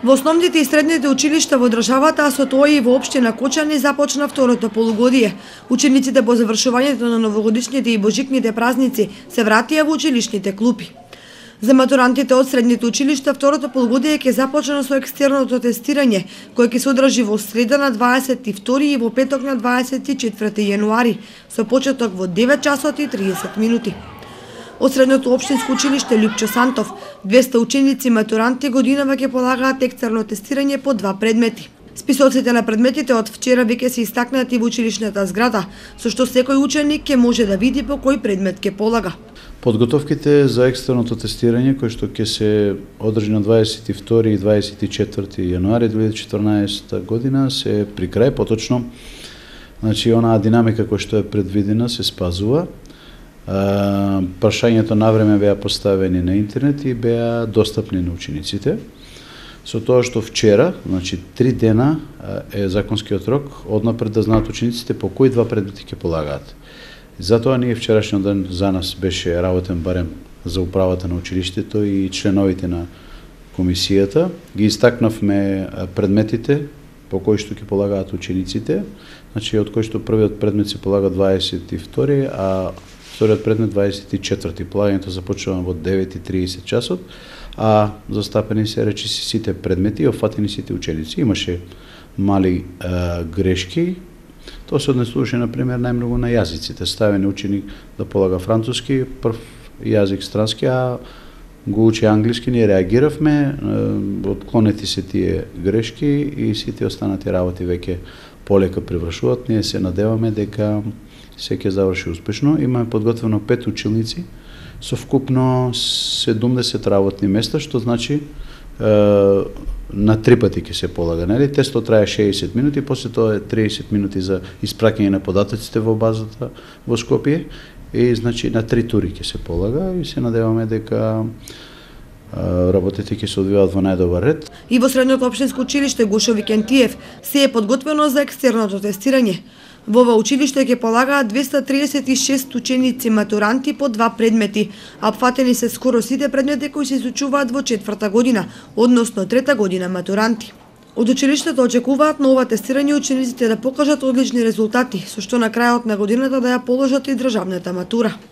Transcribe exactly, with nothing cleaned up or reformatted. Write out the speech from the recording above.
Во основните и средните училишта во државата, а со тоа и во општина Кочани започна второто полугодие. Учениците по завршувањето на новогодишните и божикните празници се вратија во училишните клупи. За матурантите од средните училишта второто полугодие ќе започне со екстерното тестирање, кое ќе се одржи во среда на дваесет и втори и во петок на дваесет и четврти јануари, со почеток во девет часот и триесет минути. Од средното општинско училиште Лјупчо Сантов, двеста ученици матуранти годинава ќе полагаат екстерно тестирање по два предмети. Списоците на предметите од вчера веќе се истакнати во училишната зграда, со што секој ученик ќе може да види по кој предмет ќе полага. Подготовките за екстерното тестирање, кој што ќе се одржи на дваесет и втори и дваесет и четврти јануари две илјади и четрнаесетта година, се при крај, поточно, значи онаа динамика која што е предвидена се спазува. Прашањето навреме беа поставени на интернет и беа достапни на учениците. Со тоа што вчера, значи три дена е законскиот рок, однапред да знаат учениците по кои два предмети ќе полагаат. Затоа ние вчерашниот ден за нас беше работен барем за управата на училиштето и членовите на комисијата. Ги истакнавме предметите по кои што ќе полагаат учениците, значи од кои што првиот предмет се полага дваесет и втори, а вториот предмет дваесет и четврти. Полагањето започнува во девет и триесет часот, а застапени се речиси сите предмети и офатени сите ученици. Имаше мали е, грешки. Тоа се однесуваше, например, најмногу на јазиците. Ставен ученик да полага француски, прв јазик странски, а го учи англиски. Ние реагиравме, отклонети се тие грешки и сите останати работи веќе полека привршуваат. Ние се надеваме дека се ќе заврши успешно. Имаме подготвено пет училници со вкупно седумдесет работни места, што значи е, на три пати ќе се полага. Нели? Тестот трае шеесет минути, после тоа е триесет минути за испраќање на податоците во базата во Скопје и значи на три тури ќе се полага и се надеваме дека работите ќе се одвиваат во најдобар ред. И во средното општинско училиште Гушо Викентиев се е подготвено за екстерното тестирање. Во ова училиште ќе полагаат двеста триесет и шест ученици матуранти по два предмети, а опфатени се скоро сите предмети кои се изучуваат во четврта година, односно трета година матуранти. Од училиштето очекуваат на ова тестирање учениците да покажат одлични резултати, со што на крајот на годината да ја положат и државната матура.